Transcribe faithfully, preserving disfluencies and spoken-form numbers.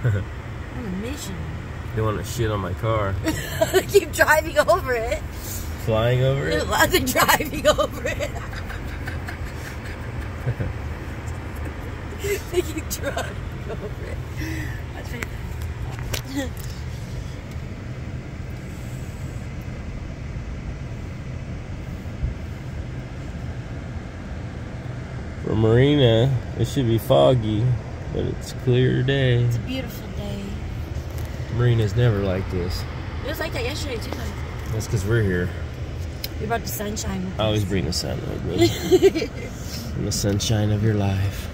On a mission. You want to shit on my car? Keep driving over it. Flying over it? Lots of driving over it. They keep driving over it. That's pretty bad. For Marina, it should be foggy, but it's a clear day. It's a beautiful day. Marina's never like this. It was like that yesterday too. That's because we're here. We brought the sunshine with I always us. bring the sun with me. And the sunshine of your life.